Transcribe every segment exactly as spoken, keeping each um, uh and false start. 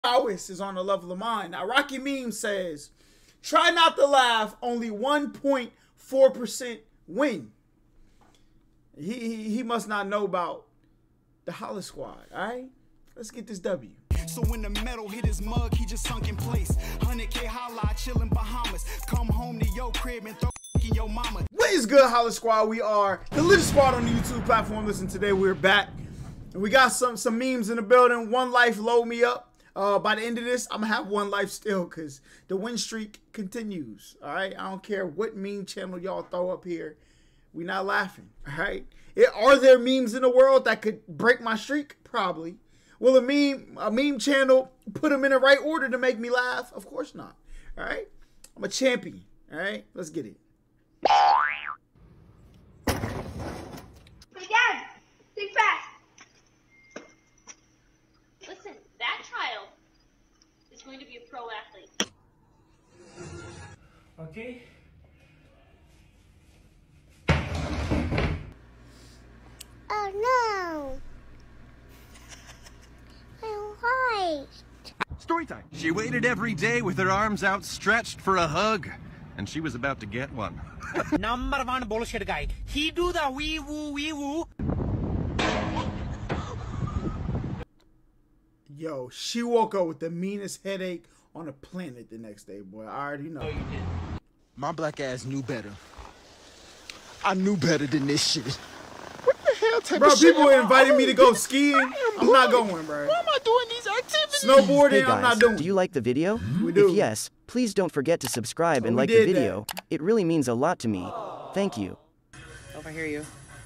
prowess is on the level of mine. Now, Rocky Meme says, try not to laugh, only one point four percent win. He, he, he must not know about the Holla Squad, all right? Let's get this W. So when the metal hit his mug, he just sunk in place. one hundred K holla, chillin' Bahamas. Come home to your crib and throw in your mama. What is good, Holla Squad? We are the little spot on the YouTube platform. Listen, today we're back. And we got some, some memes in the building. One life, load me up. Uh, by the end of this, I'm going to have one life still because the win streak continues. All right? I don't care what meme channel y'all throw up here. We not laughing. All right? It, are there memes in the world that could break my streak? Probably. Will a meme, a meme channel put them in the right order to make me laugh? Of course not. All right? I'm a champion. All right? Let's get it. Hey, Dad! Think fast! Listen, that child is going to be a pro athlete. Okay. Oh no! I'm white. Story time. She waited every day with her arms outstretched for a hug, and she was about to get one. Number one bullshit guy. He do the wee woo wee woo. Yo, she woke up with the meanest headache on the planet the next day, boy. I already know. Oh, you did. My black ass knew better. I knew better than this shit. What the hell type Bro, of shit? people invited me to go skiing. I'm not going, bro. Why am I doing these activities? Snowboarding, Hey guys, I'm not doing. do you like the video? We do. If yes, please don't forget to subscribe Oh, and we like the did video. It really means a lot to me. Thank you. Over here, you.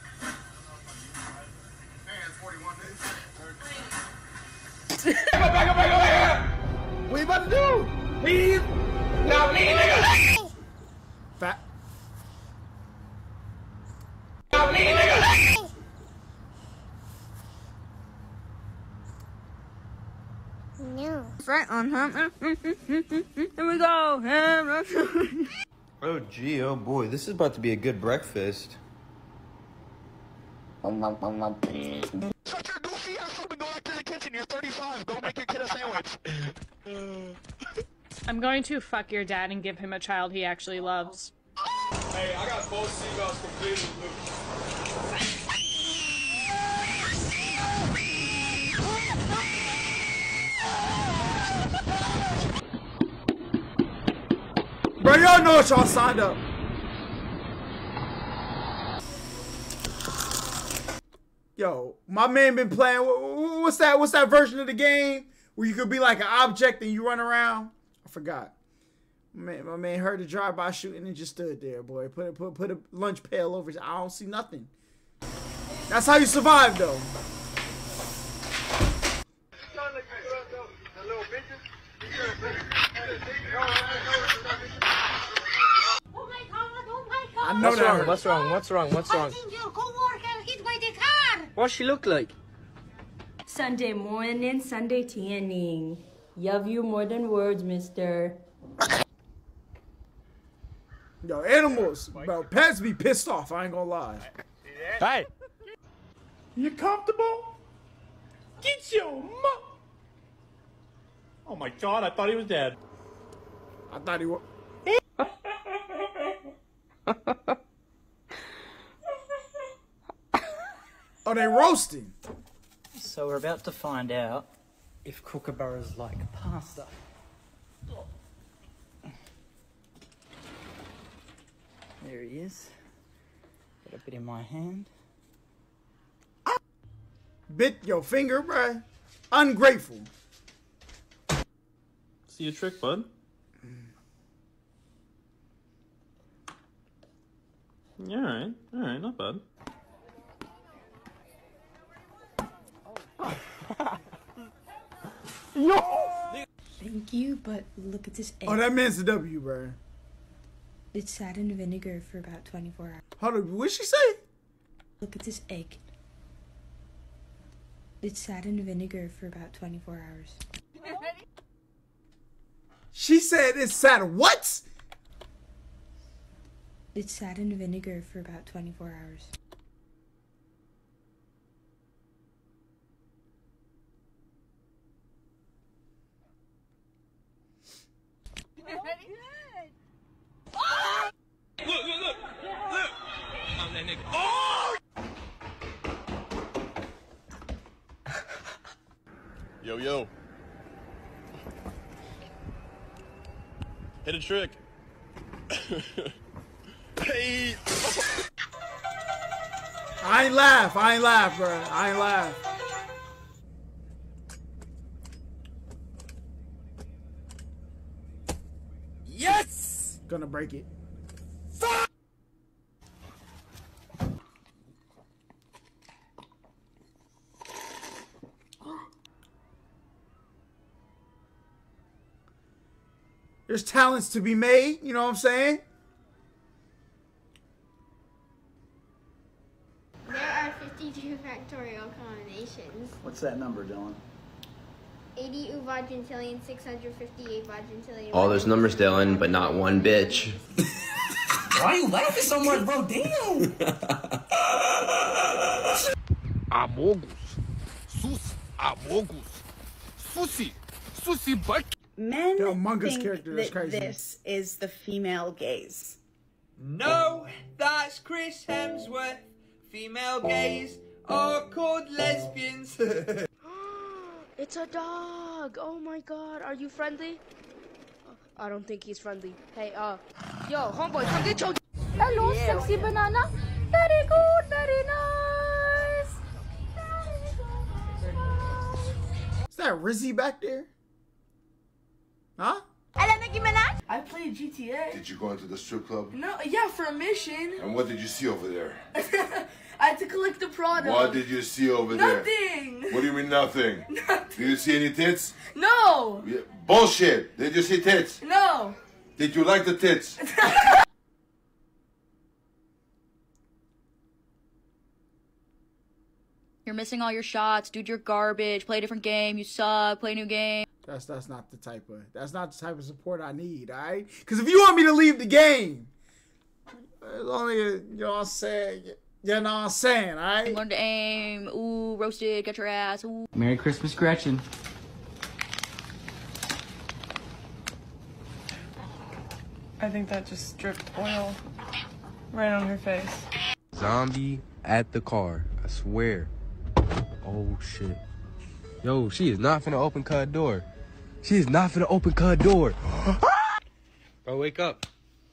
What you about to do? Leave. Now leave, nigga. Fat. Now leave, nigga. No. Right on, huh? Here we go. Oh gee, oh boy, this is about to be a good breakfast. Shut your goofy ass up and go back to the kitchen. You're thirty-five. Go make your kid a sandwich. I'm going to fuck your dad and give him a child he actually loves. Hey, I got both seagulls completely loose. Bro, y'all know what y'all signed up. Yo, my man been playing. What's that? What's that version of the game where you could be like an object and you run around? I forgot. Man, my man heard a drive-by shooting and just stood there, boy. Put a, put put a lunch pail over his. I don't see nothing. That's how you survive, though. Oh my god, oh my god. I know What's that wrong? hurt. What's wrong? What's wrong? What's I wrong? think your coworker hit by the car. What she look like? Sunday morning, Sunday tanning. Love you more than words, mister. Yo, animals, bro, pets be pissed off. I ain't gonna lie. Hey. You comfortable? Get your mu- Oh my god, I thought he was dead. I thought he was. Oh, they roasting. So we're about to find out if kookaburras like pasta. There he is. Got a bit in my hand. Bit your finger, bruh. Ungrateful. See a trick, bud? Yeah, alright. Alright, not bad. Thank you, but look at this egg. Oh, that man's the W, bruh. It's sat in vinegar for about twenty-four hours. Hold on, what'd she say? Look at this egg. It's sat in vinegar for about twenty-four hours. She said it's sad. What? It's sat in vinegar for about twenty-four hours. Ready? Oh! Look, look, look! Look! I'm that nigga. Oh! Yo, yo. Hit a trick. Hey! I ain't laugh. I ain't laugh, bro. I ain't laugh. Yes! Gonna break it. Fuck! There's talents to be made, you know what I'm saying? There are fifty-two factorial combinations. What's that number, Dylan? eighty uvadgentillion, six hundred fifty-eight vaggentillion. All those numbers, Dylan, but not one bitch. Why are you laughing so much, bro? Damn! Amogus. Sus. Amogus. Susi. Susi butt. Men The Among Us think character is that crazy. this is the female gaze. No, that's Chris Hemsworth. Female gays are called lesbians. It's a dog. Oh my god. Are you friendly? I don't think he's friendly. Hey, uh, yo, homeboy, come get your. Hello, Yeah. sexy banana. Very good, very nice. Is that Rizzy back there? Huh? Hello, Nicki Minaj. I played G T A. Did you go into the strip club? No, yeah, for a mission. And what did you see over there? I had to collect the product. What did you see over Nothing. there? What do you mean nothing? Nothing. Did you see any tits? No. Yeah. Bullshit. Did you see tits? No. Did you like the tits? You're missing all your shots. Dude, you're garbage. Play a different game. You suck. Play a new game. That's that's not the type of that's not the type of support I need, alright? Because if you want me to leave the game, it's only a, you know what I'm saying. You know what I'm saying, alright? Learn to aim. Ooh, roasted. Get your ass. Ooh. Merry Christmas, Gretchen. I think that just dripped oil right on her face. Zombie at the car. I swear. Oh, shit. Yo, she is not finna open cut door. She is not finna open cut door. Bro, wake up.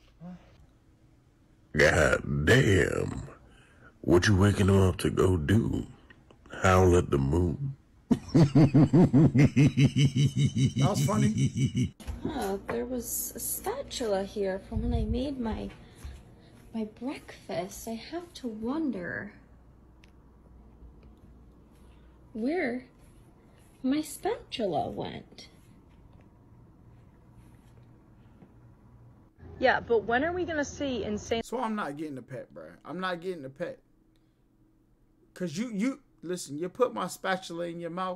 God damn. What you waking him up to go do? Howl at the moon? That was funny. Oh, there was a spatula here from when I made my my breakfast. I have to wonder where my spatula went. Yeah, but when are we gonna see insane? So I'm not getting the pet, bro. I'm not getting the pet. Cause you you listen. You put my spatula in your mouth,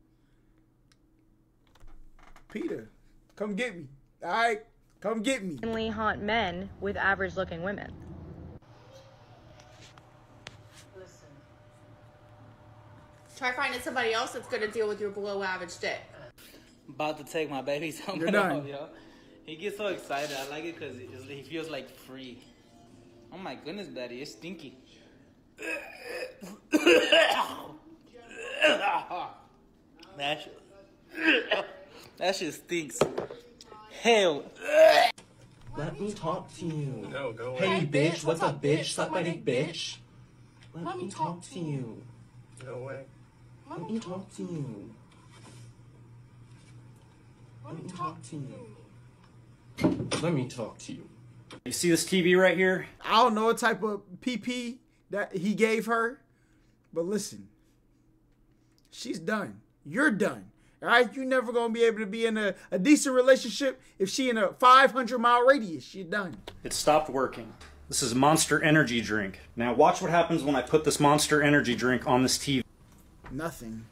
Peter. Come get me. All right, come get me. Insanely hot men with average-looking women. Try finding somebody else that's gonna deal with your below average dick. About to take my baby's helmet You're done. off, yo. He gets so excited. I like it because he feels like free. Oh my goodness, daddy, it's stinky. That shit, that shit stinks. Hell. Let me talk to you. No, go away. Hey, bitch, what's up, bitch? Suck my dick, bitch. Let me talk to you. No way. Let me talk to you. Let me talk to you. Let me talk to you. You see this T V right here? I don't know what type of P P that he gave her, but listen, she's done. You're done. All right, you're never gonna be able to be in a, a decent relationship if she in a five hundred mile radius. You're done. It stopped working. This is Monster Energy drink. Now watch what happens when I put this Monster Energy drink on this T V. Nothing.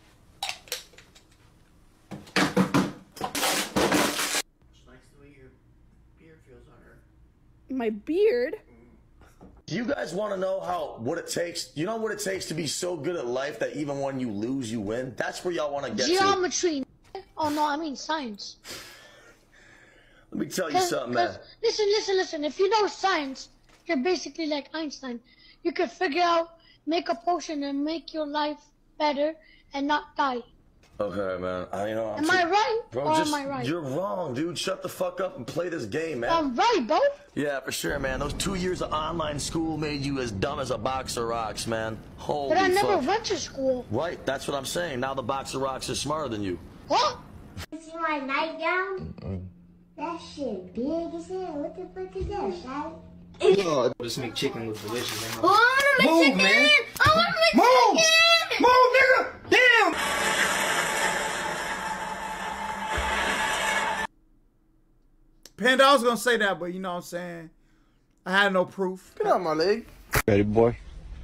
My beard? Do you guys want to know how what it takes? You know what it takes to be so good at life that even when you lose, you win? That's where y'all want to get to. Geometry. Oh no, I mean science. Let me tell you Cause, something, cause, man. listen, listen, listen. If you know science, you're basically like Einstein. You could figure out, make a potion, and make your life better and not die. Okay, man. I you know. I'm Am too- I right Bro, or just, am I right? You're wrong, dude. Shut the fuck up and play this game, man. I'm right, bro. Yeah, for sure, man. Those two years of online school made you as dumb as a box of rocks, man. Holy But I never fuck. went to school. Right, that's what I'm saying. Now the box of rocks is smarter than you. What? See my nightgown? That shit big as hell. What the fuck is that, right? Oh, this make chicken look delicious. I wanna make Move, chicken! man. I wanna make Move! chicken! Move, nigga! Damn! Panda, I was gonna say that, but you know what I'm saying? I had no proof. Get on my leg. Ready, boy?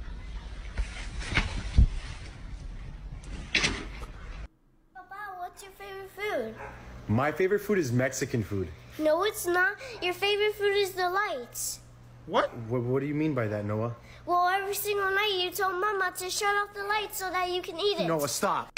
Papa, what's your favorite food? My favorite food is Mexican food. No, it's not. Your favorite food is the lights. What? What, what do you mean by that, Noah? Well, every single night you told Mama to shut off the lights so that you can eat it. Noah, stop.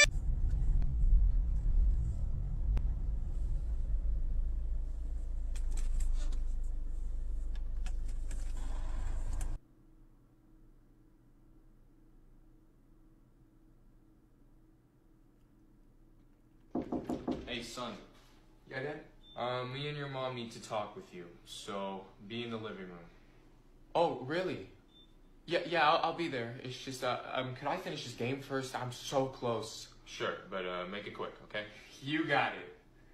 Hey, son. Yeah, Dad? Um, me and your mom need to talk with you, so be in the living room. Oh, really? Yeah, yeah, I'll, I'll be there. It's just, uh, um, could I finish this game first? I'm so close. Sure, but, uh, make it quick, okay? You got it.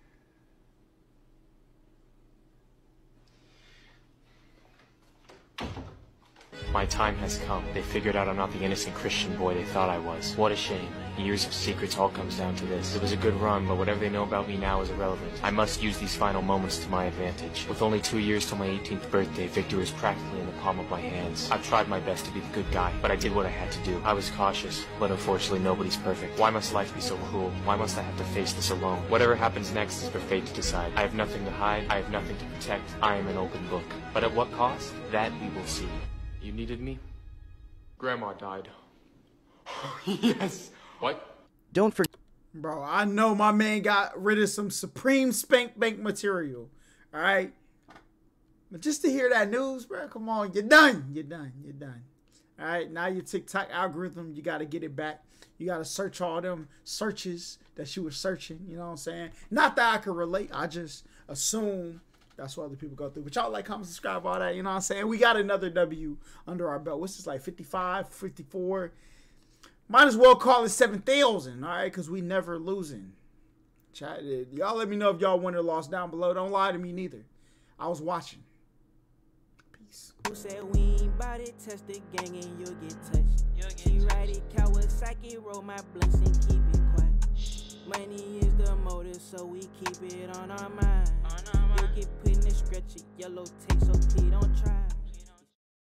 My time has come. They figured out I'm not the innocent Christian boy they thought I was. What a shame. Years of secrets all comes down to this. It was a good run, but whatever they know about me now is irrelevant. I must use these final moments to my advantage. With only two years till my eighteenth birthday, victory is practically in the palm of my hands. I've tried my best to be the good guy, but I did what I had to do. I was cautious, but unfortunately nobody's perfect. Why must life be so cruel? Why must I have to face this alone? Whatever happens next is for fate to decide. I have nothing to hide. I have nothing to protect. I am an open book. But at what cost? That we will see. You needed me? Grandma died. Yes. What? Don't forget. Bro, I know my man got rid of some Supreme Spank Bank material. All right. But just to hear that news, bro, come on. You're done. You're done. You're done. All right. Now your TikTok algorithm, you got to get it back. You got to search all them searches that you were searching. You know what I'm saying? Not that I can relate. I just assume that's what other people go through. But y'all like, comment, subscribe, all that. You know what I'm saying? We got another W under our belt. What's this, like fifty-five, fifty-four? Might as well call it seven thousand, all right? Because we never losing. Y'all let me know if y'all won or lost down below. Don't lie to me neither. I was watching. Peace. Who said we ain't bout it? Touch the gang and you'll get touched. She ride it, Kawasaki, roll my blinks and keep it quiet. Money is the motive, so we keep it on our mind. You get put in the stretcher, yellow tape, so please don't try.